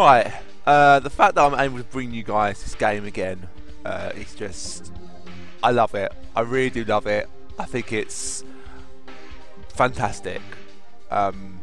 Right, the fact that I'm able to bring you guys this game again is just, I love it. I really do love it. I think it's fantastic. I'm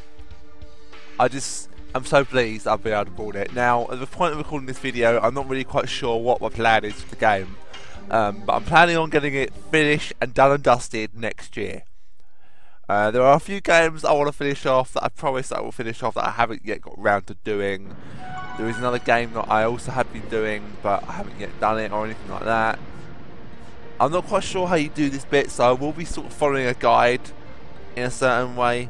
so pleased I've been able to board it. Now, at the point of recording this video, I'm not really quite sure what my plan is for the game, but I'm planning on getting it finished and done and dusted next year. There are a few games I want to finish off that I promised I will finish off that I haven't yet got around to doing. There is another game that I also have been doing, but I haven't yet done it or anything like that. I'm not quite sure how you do this bit, so I will be sort of following a guide in a certain way.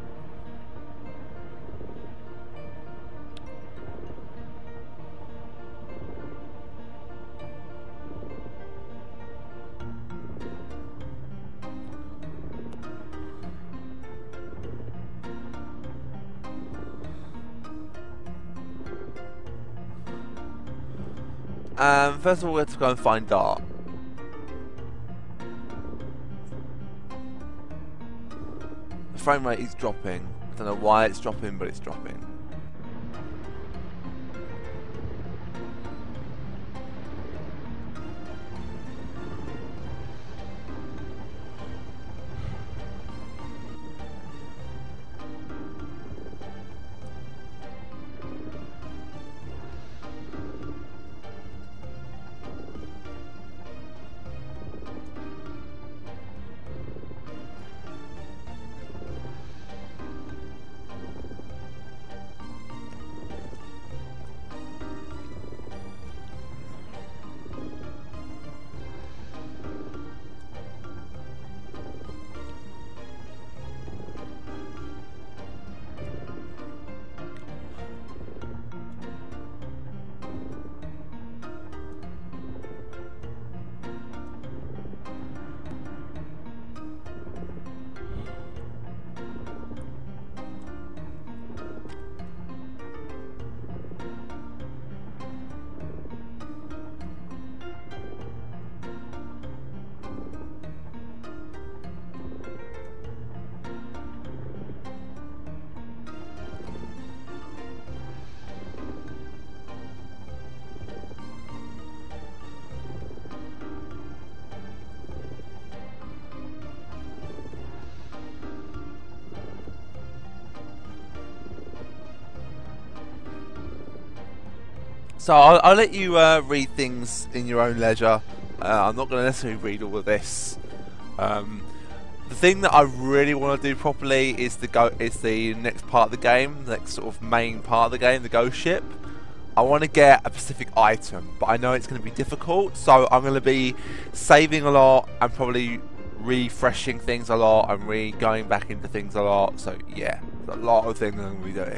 First of all, we have to go and find Dart. The frame rate is dropping. I don't know why it's dropping, but it's dropping. So I'll let you read things in your own leisure. I'm not going to necessarily read all of this. The thing that I really want to do properly is the next part of the game, the next sort of main part of the game, the ghost ship. I want to get a specific item, but I know it's going to be difficult, so I'm going to be saving a lot and probably refreshing things a lot and going back into things a lot. So yeah, there's a lot of things I'm going to be doing.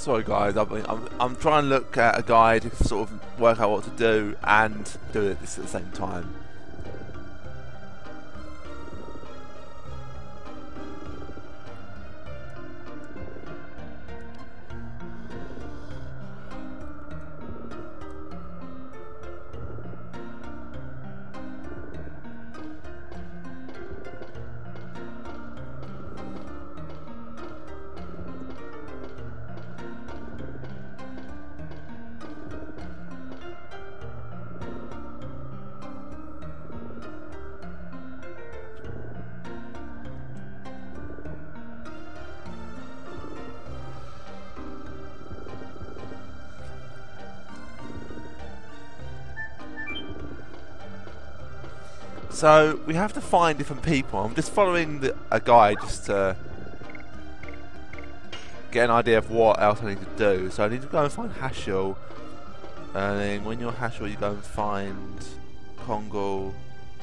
Sorry guys, I'm trying to look at a guide to sort of work out what to do and do it this at the same time. So we have to find different people. I'm just following a guide just to get an idea of what else I need to do. So I need to go and find Hashel, and then when you're Hashel, you go and find Kongal.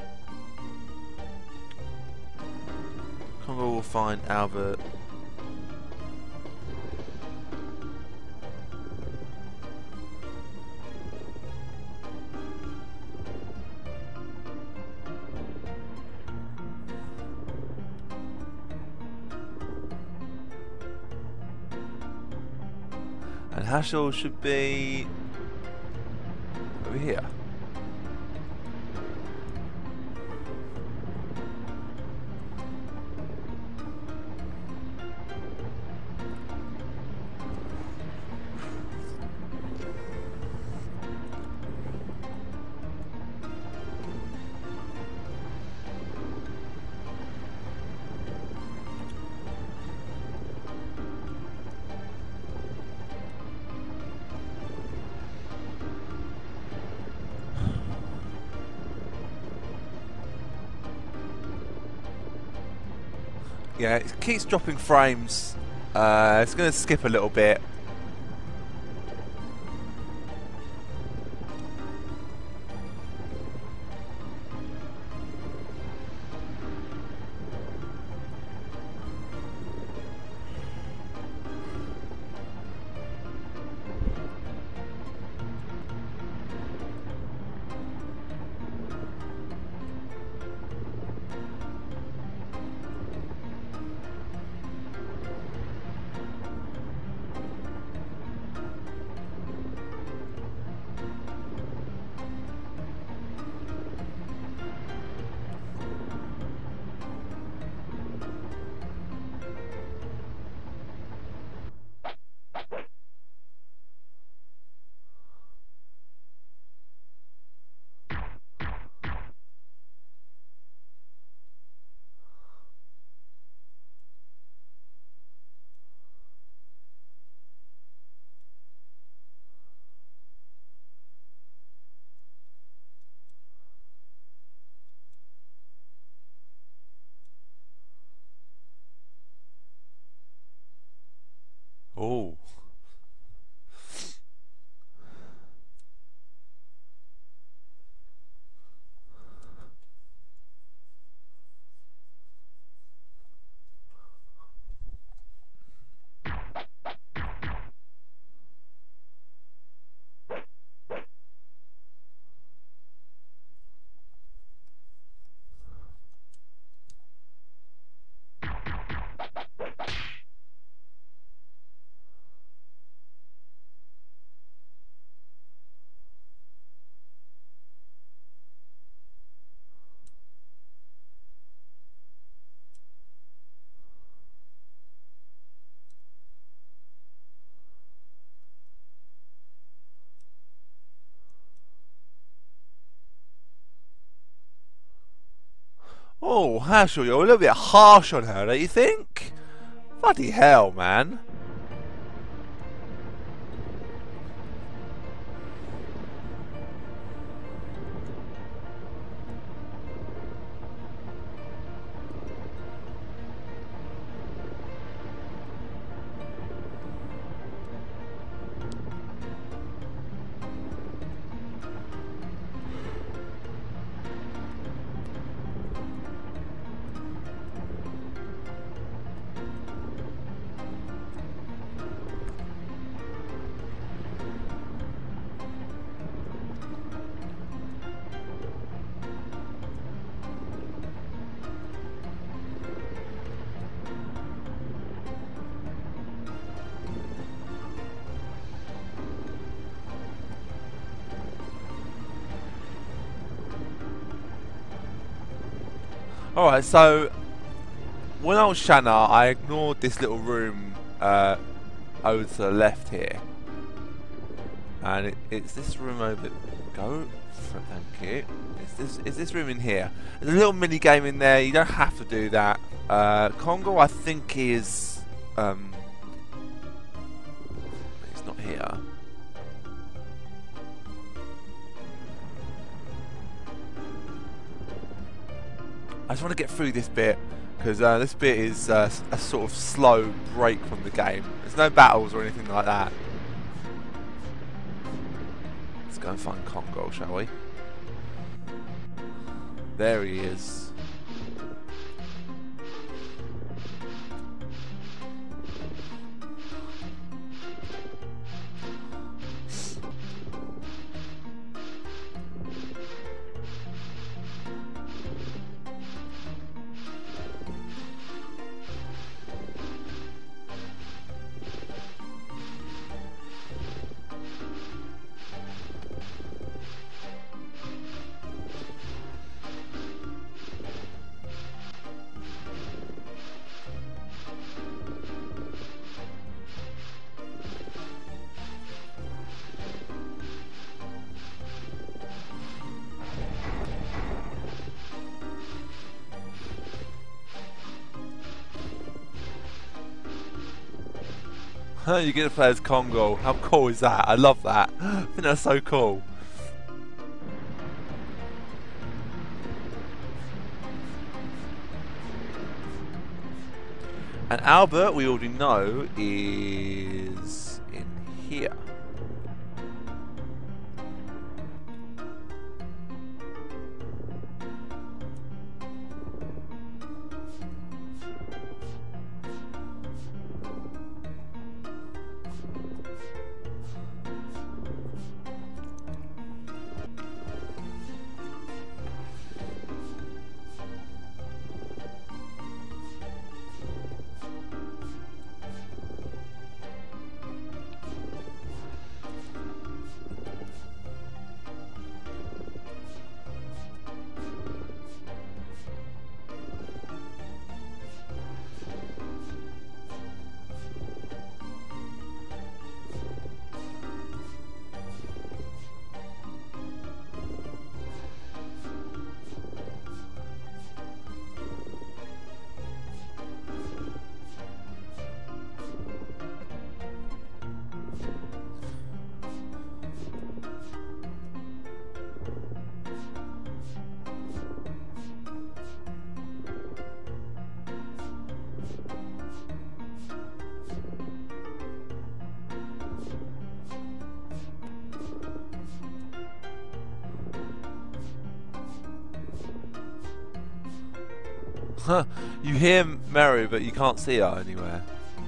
Kongal will find Albert. And Hashel should be over here. Yeah, it keeps dropping frames. It's going to skip a little bit. Oh. Oh, Hashel, you're a little bit harsh on her, don't you think? Bloody hell, man. Alright, so when I was Shanna, I ignored this little room over to the left here. And it's this room over... Go. Thank you. Is this room in here? There's a little mini game in there. You don't have to do that. Congo, I think, is... It's not here. I just want to get through this bit, because this bit is a sort of slow break from the game. There's no battles or anything like that. Let's go and find Congo, shall we? There he is. You get to play as Congo. How cool is that? I love that. I think that's so cool. And Albert, we already know, is in here. You hear Mary, but you can't see her anywhere.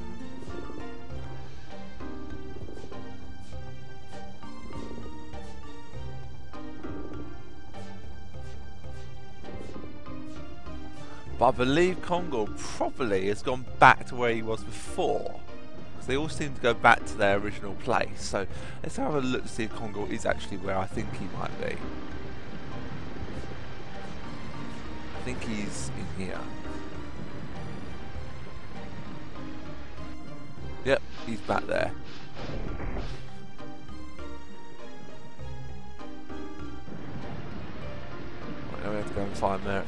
But I believe Congo probably has gone back to where he was before. Because they all seem to go back to their original place. So let's have a look to see if Congo is actually where I think he might be. I think he's in here. Yep, he's back there. Right, now we have to go and find Mary.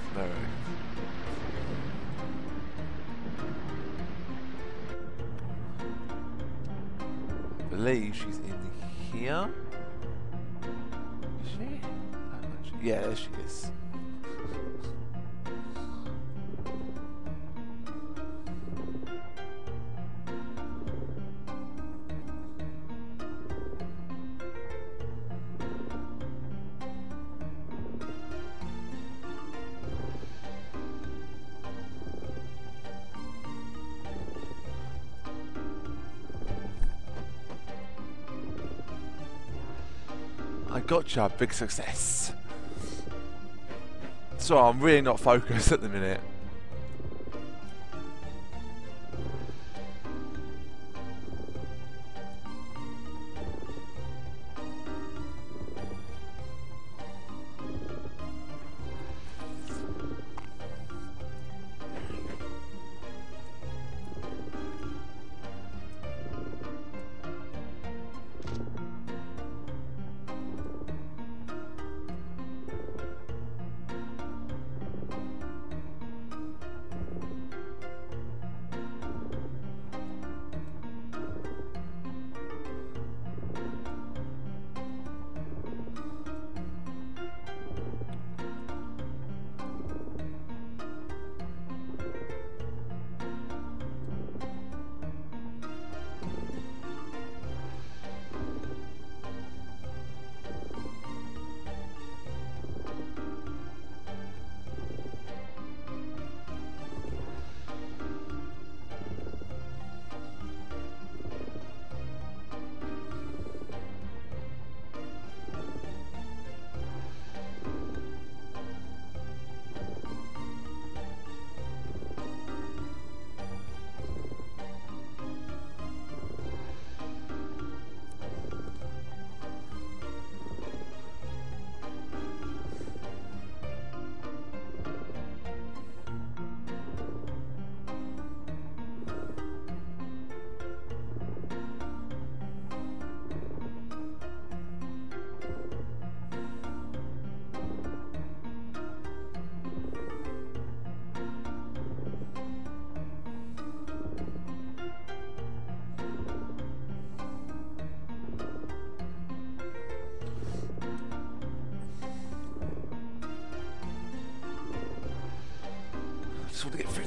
I believe she's in here. Is she? Yeah, there she is. I gotcha, big success. So I'm really not focused at the minute.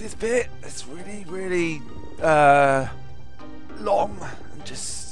this bit. It's really, really long and just.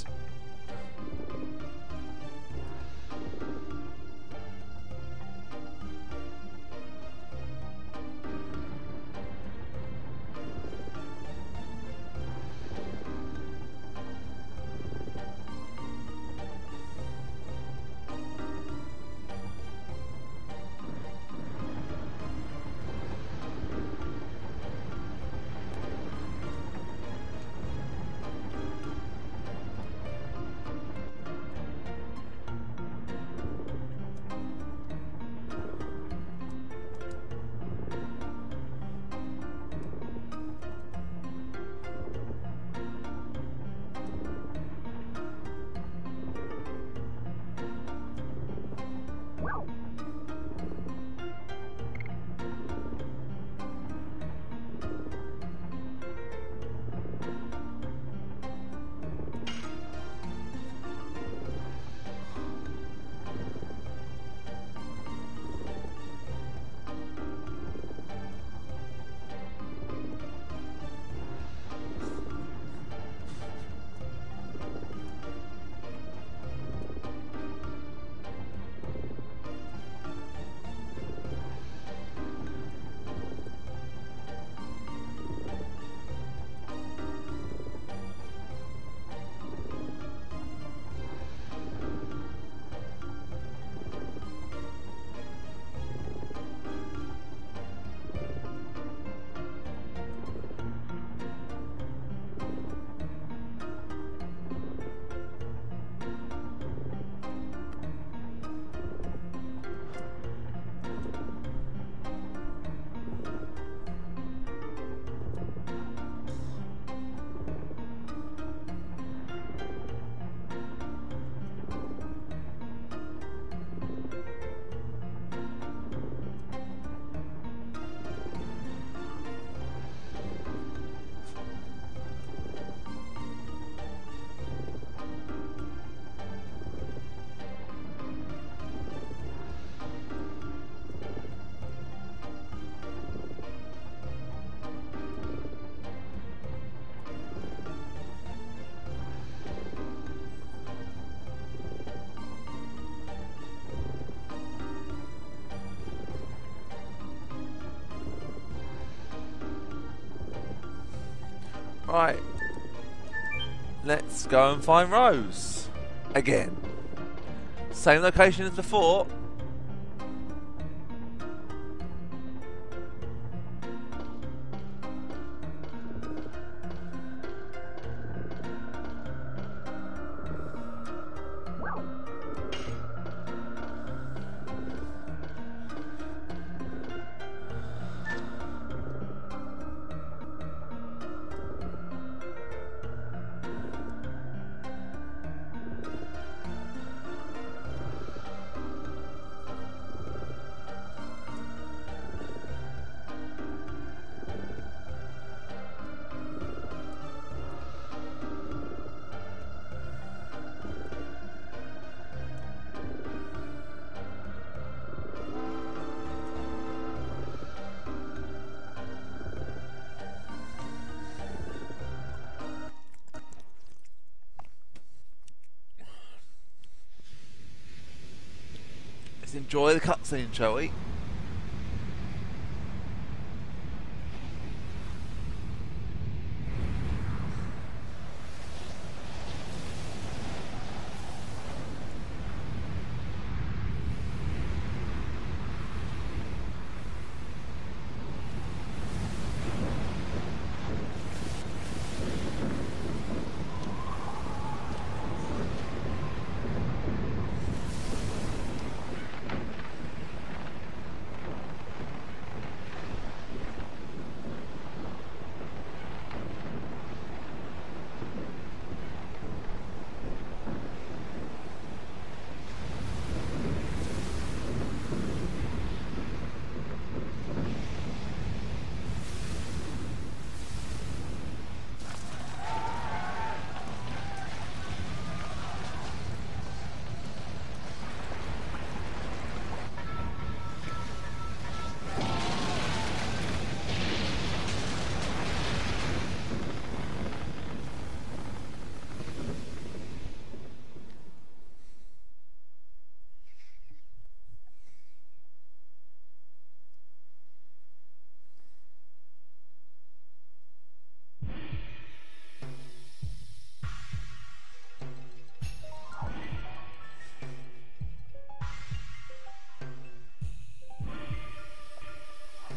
Right, let's go and find Rose again. Same location as before. Enjoy the cutscene, shall we?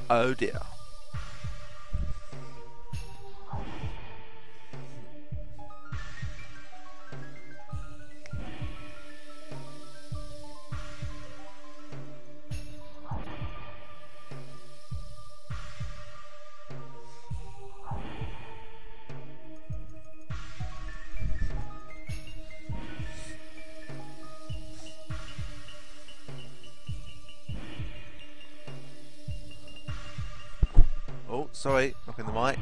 Oh dear. Oh, sorry, knocking the mic.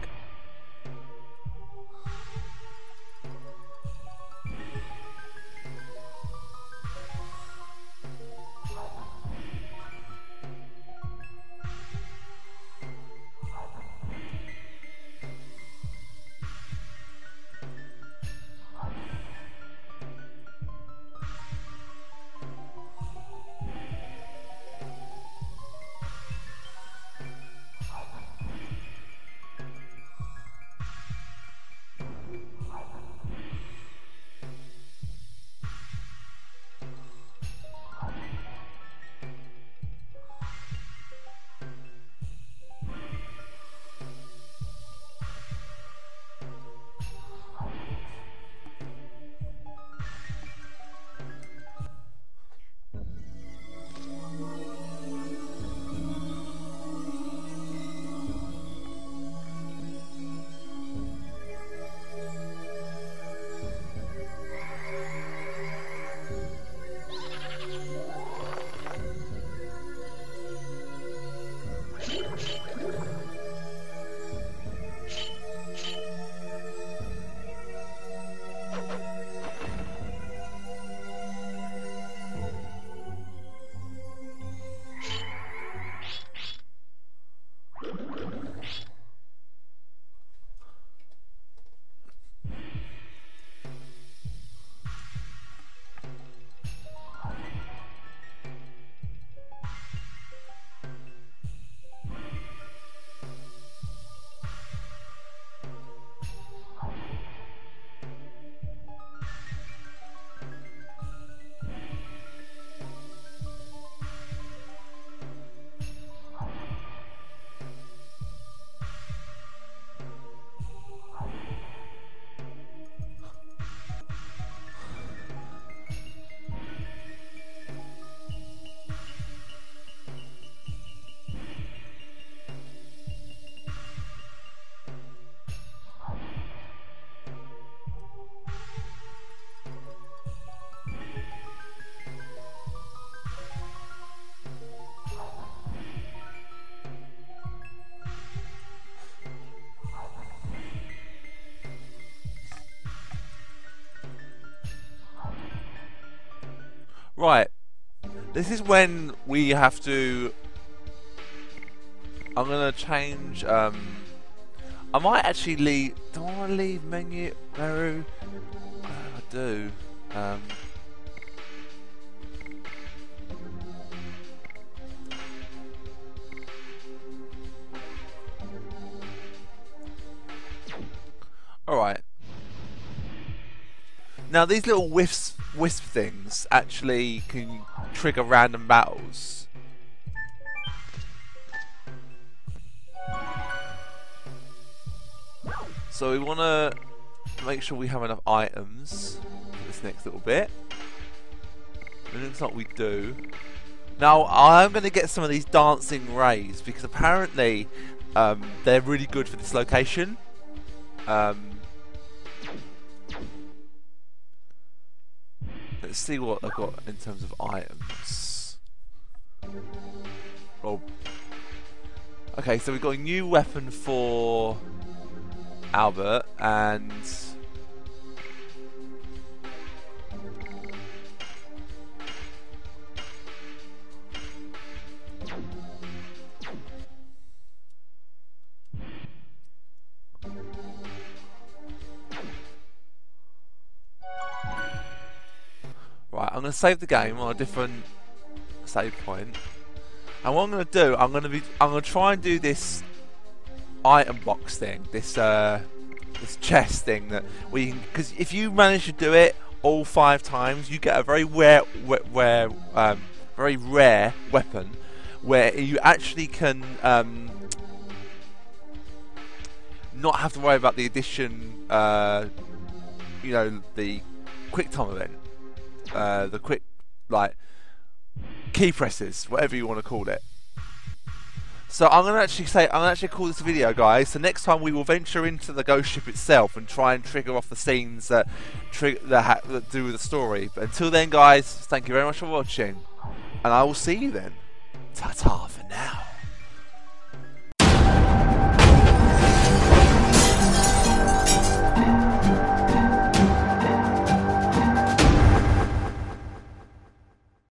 Right, this is when we have to. I'm gonna change. I might actually leave. Do I want to leave menu Meru? I do. All right. Now these little wisp things actually can trigger random battles. So we want to make sure we have enough items for this next little bit. It looks like we do. Now I'm going to get some of these dancing rays because apparently they're really good for this location. Let's see what I've got in terms of items. Oh. Okay, so we've got a new weapon for Albert and right, I'm going to save the game on a different save point. And what I'm going to do, I'm going to try and do this item box thing, this chest thing that we, because if you manage to do it all 5 times, you get a very very rare weapon where you actually can not have to worry about the addition, you know, the quick time event, the quick, like, key presses, whatever you want to call it. So I'm gonna actually call this a video, guys. So next time we will venture into the ghost ship itself and try and trigger off the scenes that do with the story. But until then, guys, thank you very much for watching, and I will see you then. Ta-ta for now.